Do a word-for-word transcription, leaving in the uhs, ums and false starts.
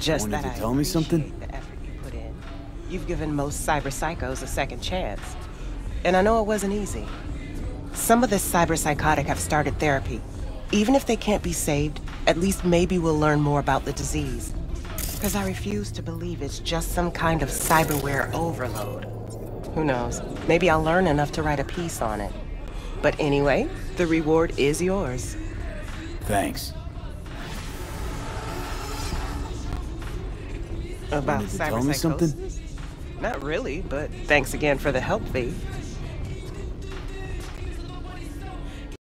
Just Wanted that to I tell me something? appreciate the effort you put in. You've given most cyber psychos a second chance. And I know it wasn't easy. Some of the cyber psychotic have started therapy. Even if they can't be saved, at least maybe we'll learn more about the disease. Because I refuse to believe it's just some kind of cyberware overload. Who knows? Maybe I'll learn enough to write a piece on it. But anyway, the reward is yours. Thanks. About Wanted to tell me cyberpsychosis? something? Not really, but thanks again for the help fee.